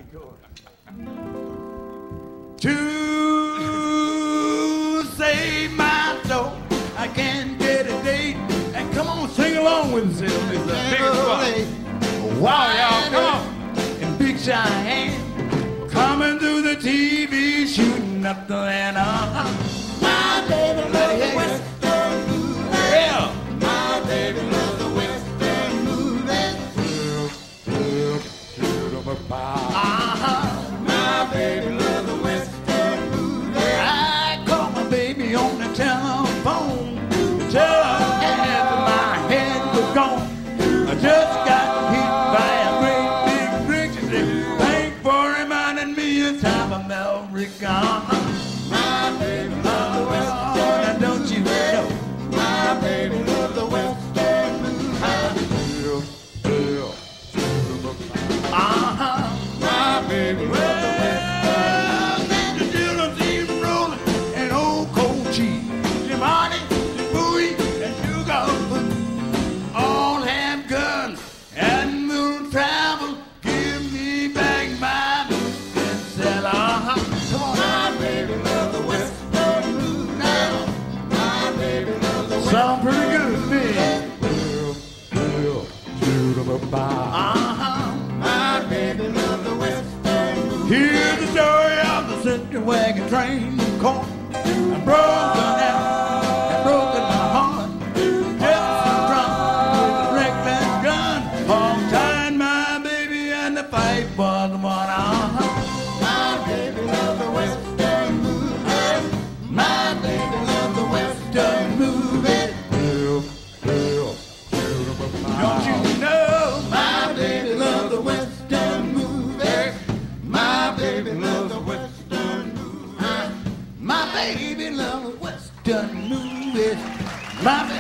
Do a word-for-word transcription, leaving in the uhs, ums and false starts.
To save my soul, I can't get a date. And come on, sing along with us, Sylvia. Wow, y'all, come on. And Big Cheyenne coming through the T V, shooting up the land. Uh-huh. My baby loves the Western movie. Yeah. My baby loves the Western movie. Uh-huh. My baby loves the Western movie. I call my baby on the telephone. Tell her half of my head was gone. I just got hit by a great big brick. She said, thank for reminding me of time of America. My baby loves the Western. Now don't you know? My baby loves the Western movie. Uh-huh. My baby loves the Western. The children's even rolling and old cold cheese. Jim Hardy, Bowie, and Sugar all have guns and will travel. Give me back my boots and sell. Uh-huh. Come on, my baby loves the Western movie. Now, my baby loves the Western. Sound pretty good to me. Uh-huh. My baby loves the Western movie. Here's the story of the Central Wagon Train. Caught and broken out and broken my heart. Jefferson drunk with a reckless gun. Hog tied my baby and the fight was one. Uh-huh. My baby loves the Western movie. My baby loves the Western movie. Don't you know? My baby loves the Western movie. My baby loves the Western movie. My baby loves the Western movie. My baby